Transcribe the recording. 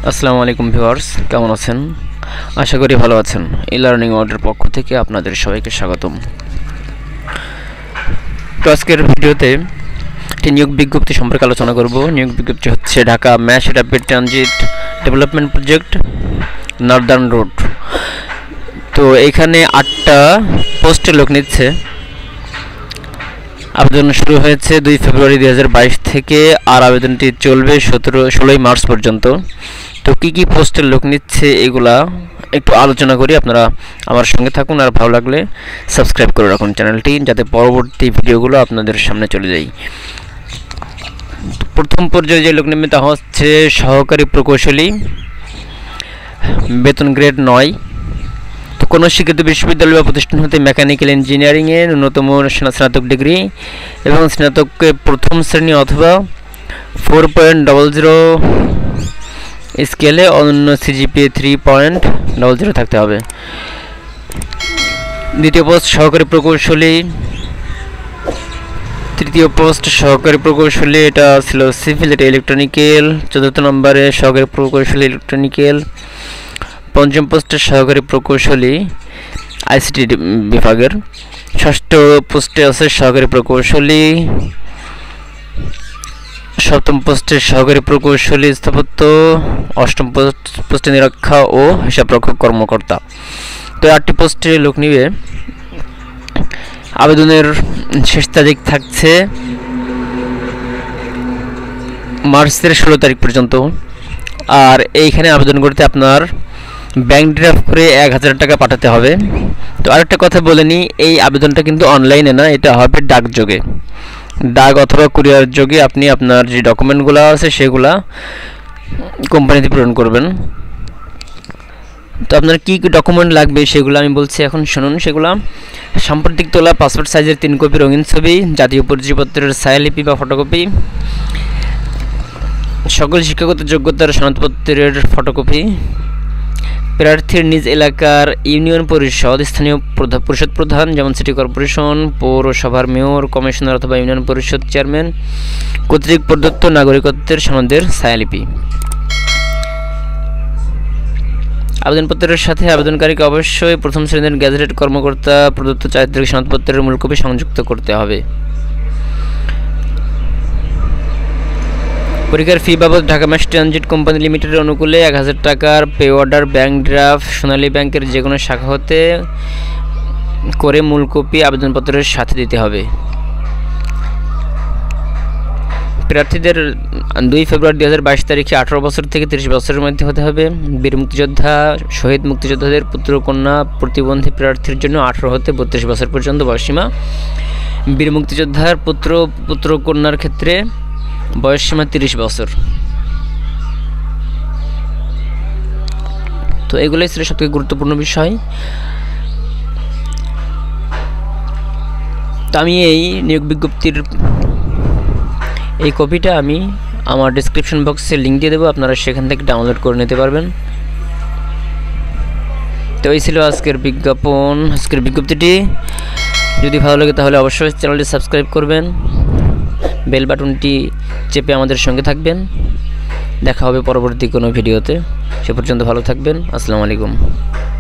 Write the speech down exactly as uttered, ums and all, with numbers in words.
আসসালামু আলাইকুম ভিউয়ার্স, কেমন আছেন? আশা করি ভালো আছেন। ই লার্নিং ওয়ার্ল্ডের পক্ষ থেকে আপনাদের সবাইকে স্বাগতম। তো আজকের ভিডিওতে একটি নিয়োগ বিজ্ঞপ্তি সম্পর্কে আলোচনা করব। নিয়োগ বিজ্ঞপ্তি হচ্ছে Dhaka mass rapid transit development project northern road. তো এখানে আটটা পোস্টে লোক নিচ্ছে। আবেদন শুরু হয়েছে দুই ফেব্রুয়ারি দুই হাজার বাইশ থেকে, আর আবেদনটি চলবে সতেরো ষোলোই মার্চ পর্যন্ত। তো কী কী পোস্টের লোক নিচ্ছে এগুলা একটু আলোচনা করি। আপনারা আমার সঙ্গে থাকুন, আর ভালো লাগলে সাবস্ক্রাইব করে রাখুন চ্যানেলটি, যাতে পরবর্তী ভিডিওগুলো আপনাদের সামনে চলে যায়। প্রথম পর্যায়ে যে লোক নিবে তা হচ্ছে সহকারী প্রকৌশলী, বেতন গ্রেড নয়। তো কোনো শিক্ষিত বিশ্ববিদ্যালয় বা প্রতিষ্ঠান হতে মেকানিক্যাল ইঞ্জিনিয়ারিংয়ে ন্যূনতম স্নাতক ডিগ্রি এবং স্নাতককে প্রথম শ্রেণী অথবা ফোর পয়েন্ট ডবল জিরো স্কেলে অন্য CGPA three point double zero থাকতে হবে। দ্বিতীয় পোস্ট সহকারী প্রকৌশলী। তৃতীয় পোস্ট সহকারী প্রকৌশলী, এটা ছিল সিভিল, এটা ইলেকট্রনিক্যাল। চতুর্থ নম্বরে সহকারী প্রকৌশলী ইলেকট্রনিক্যাল। পঞ্চম পোস্টে সহকারী প্রকৌশলী আইসিটি বিভাগের। ষষ্ঠ পোস্টে আছে সহকারী প্রকৌশলী। সপ্তম পোস্টে সহকারী প্রকৌশলী স্থাপত্য। অষ্টম পোস্টে নিরীক্ষা ও হিসাবরক্ষক কর্মকর্তা। তো আটটি পোস্টে লোক নিবে। আবেদনের শেষ তারিখ থাকছে মার্চের ষোলো তারিখ পর্যন্ত। আর এইখানে আবেদন করতে আপনার ব্যাংক ড্রাফট করে এক হাজার টাকা পাঠাতে হবে। তো আরেকটা কথা বলে নিই, এই আবেদনটা কিন্তু অনলাইনে না, এটা হবে ডাকযোগে। ডাক অথবা কুরিয়ার যোগে আপনি আপনার যে ডকুমেন্টগুলো আছে সেগুলা কোম্পানিতে প্রেরণ করবেন। তো আপনার কী কী ডকুমেন্ট লাগবে সেগুলো আমি বলছি, এখন শুনুন সেগুলো। সাম্প্রতিক তোলা পাসপোর্ট সাইজের তিন কপি রঙিন ছবি, জাতীয় পরিচয়পত্রের ছায়ালিপি বা ফটোকপি, সকল শিক্ষাগত যোগ্যতার সনদপত্রের ফটোকপি, প্রার্থীর নিজ এলাকার ইউনিয়ন পরিষদ স্থানীয় পরিষদ প্রধান, যেমন সিটি কর্পোরেশন, পৌরসভার মেয়র, কমিশনার অথবা ইউনিয়ন পরিষদ চেয়ারম্যান কর্তৃক প্রদত্ত নাগরিকত্বের সনদের ছায়ালিপি। আবেদনপত্রের সাথে আবেদনকারীকে অবশ্যই প্রথম শ্রেণীর গ্যাজেটেড কর্মকর্তা প্রদত্ত চারিত্রিক সনদপত্রের মূল কপি সংযুক্ত করতে হবে। পরীক্ষার ফি বাবদ ঢাকা ম্যাশ ট্রানজিট কোম্পানি লিমিটেডের অনুকূলে এক হাজার টাকার pay order bank draft Sonali ব্যাংকের যে কোনো শাখা হতে করে মূল কপি আবেদনপত্রের সাথে দিতে হবে। প্রার্থীদের দুই ফেব্রুয়ারি দুই হাজার বাইশ তারিখে আঠারো বছর থেকে তিরিশ বছরের মধ্যে হতে হবে। বীর মুক্তিযোদ্ধা, শহীদ মুক্তিযোদ্ধাদের পুত্র কন্যা প্রতিবন্ধী প্রার্থীর জন্য আঠারো হতে বত্রিশ বছর পর্যন্ত বয়সসীমা। বীর মুক্তিযোদ্ধার পুত্র পুত্র কন্যার ক্ষেত্রে বয়সসীমা তিরিশ বছর। তো এগুলোই ছিল সবথেকে গুরুত্বপূর্ণ বিষয়। তো আমি এই নিয়োগ বিজ্ঞপ্তির এই কপিটা আমি আমার ডেসক্রিপশন বক্সে লিঙ্ক দিয়ে দেবো, আপনারা সেখান থেকে ডাউনলোড করে নিতে পারবেন। তো এই ছিল আজকের বিজ্ঞাপন, আজকের বিজ্ঞপ্তিটি। যদি ভালো লাগে তাহলে অবশ্যই চ্যানেলটি সাবস্ক্রাইব করবেন, বেল বাটনটি চেপে আমাদের সঙ্গে থাকবেন। দেখা হবে পরবর্তী কোনো ভিডিওতে। সে পর্যন্ত ভালো থাকবেন। আসসালামু আলাইকুম।